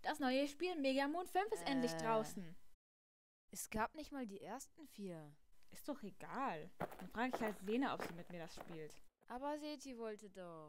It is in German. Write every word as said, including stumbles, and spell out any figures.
Das neue Spiel Mega Moon fünf ist endlich Äh. draußen. Es gab nicht mal die ersten vier. Ist doch egal. Dann frage ich halt Lena, ob sie mit mir das spielt. Aber Seti wollte doch.